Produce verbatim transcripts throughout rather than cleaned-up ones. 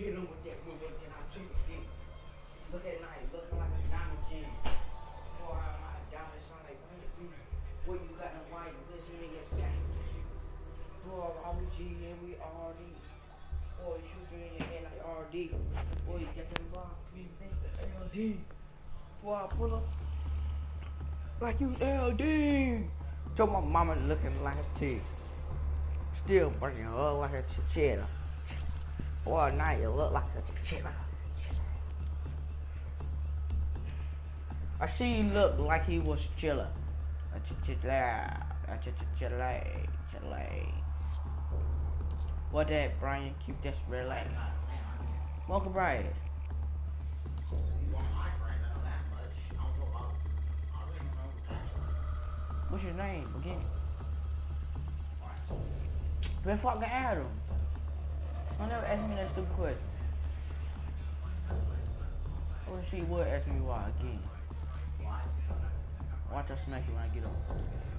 Hit him with that blue look and I took it. Look at night, looking like a diamond gem. Boy, my diamond sound like one of you. Boy, you got no white, listen to your gang. Boy, R G and we R D. Boy, shoot you in your head like R D. Boy, you get them bombs, three things to L D. Boy, I pull up like you L D. So my mama looking like a T. Still burning her like a chinchilla. Boy, now you look like a chinchilla. I see he looked like he was chiller. A chinchilla. A chinchilla. Chilla. What that, Brian? Keep this relay. Welcome, Brian. What's your name again? Man, fucking Adam. Don't never ask me that stupid question. I wish she would ask me why again. Watch her smack you when I get up.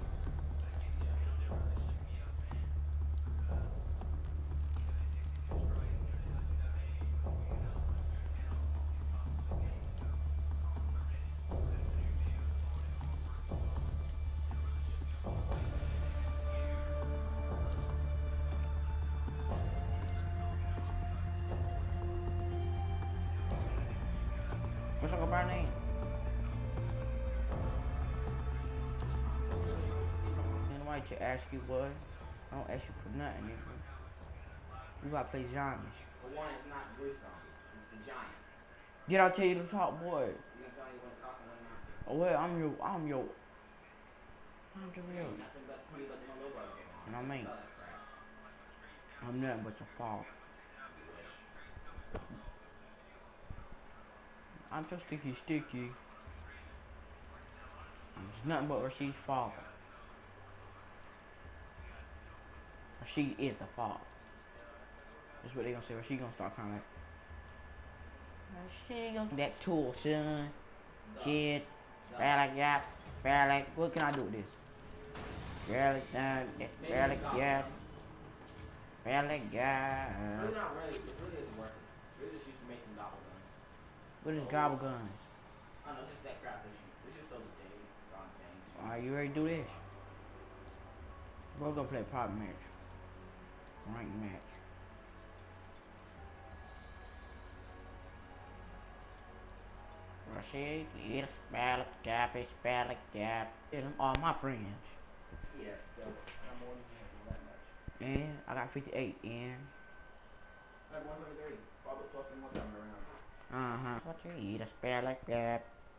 What's up with my name? Anybody to ask you what? I don't ask you for nothing, nigga. You gotta play zombies. The one is not Bruce zombies, it's the giant. Did I tell you to talk, boy? You gonna tell me when to talk and when not? Oh well, I'm your, I'm your, I'm the real. Nothing but twenty but no logo. You know what I mean? I'm nothing but your fault. I'm so sticky sticky. It's nothing but Rashid's father. Rashid is the father. That's what they gonna say. Rashid gonna start kind of like Rashid gonna that tool, son. Shit. Bad like that. Bad like what can I do with this? Bad like that. Bad like that. Bad like that. Really not really. It really isn't working. We're just used to making gobble guns. What is gobble guns? I don't know, just that crap issue. We just throw the day on things. Alright, you ready to do this? We're gonna play private match. Ranked match. Rashid, it's bad like gap, it's bad like gap. And all my friends. Yes, still. I'm more than handsome that much. And I got fifty-eight in. I had one seventy-three. All the plus and one number around. Uh-huh. What you eat, a spare like that.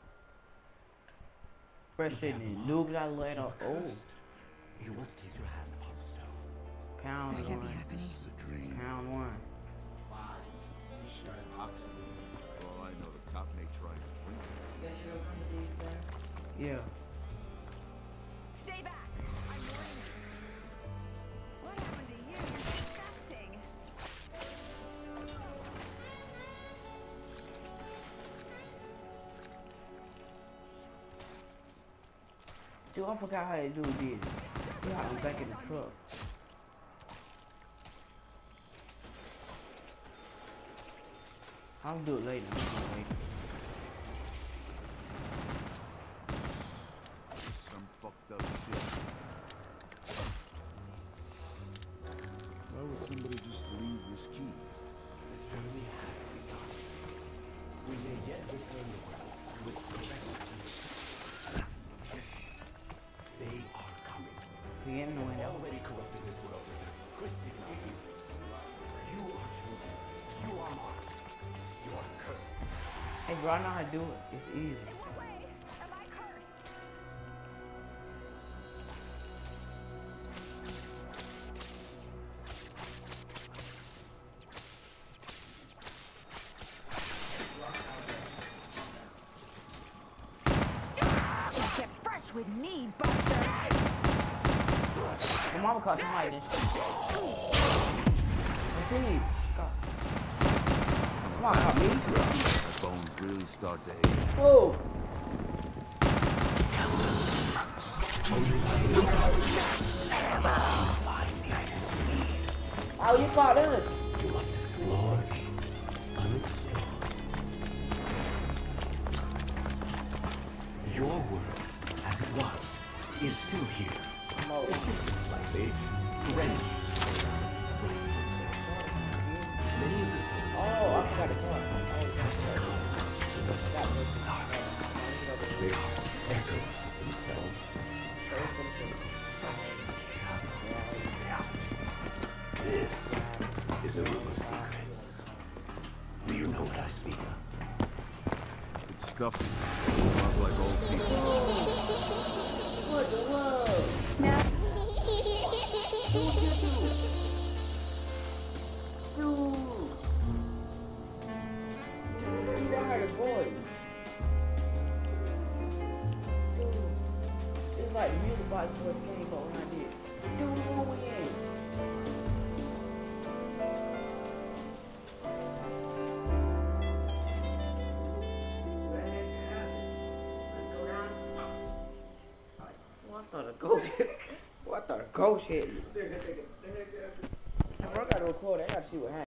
First in the noobs I let off. Oh. You must place your hand upon the stone. Pound This can't be one. happening. This is a dream. Pound one. Shit's toxic. For all I know, the cop may try to drink it. You guys should come to these guys. Yeah. Stay back! I'm warning you. What happened to you? You're disgusting. Dude, I forgot how to do this. Yeah, I'm back in the truck. I'll do it later. I'll do it later. Some fucked up shit. Why would somebody just leave this key? The journey has begun. We may yet return the ground to its perfect. They are coming. We in the window. Already corrupting this world with their twisted nonsense. You are chosen. You are marked. You are cursed. Hey bro, I know how to do it. It's easy. In what way am I cursed? Get fresh with me, Buster! My mama caught somebody this shit. Let's see. Come on, caught me. My bones really start to ache. Oh! Find the items you need. Oh, you caught us. You must explore the Your world, as it was, is still here. It's shifted slightly. Greenwich is rightful place. Many of the souls Oh, I forgot to talk. have succumbed to the darkness. They are echoes of themselves. This is a room of secrets. Do you know what I speak of? It's stuffy. Smells like old people. What the world? Now, Dude. You got her voice. Dude. It's like the music box first came on when I did. Dude, who we in? Well, I thought a ghost hit. Well, I thought a ghost hit you. I gotta record it. I gotta see what happened.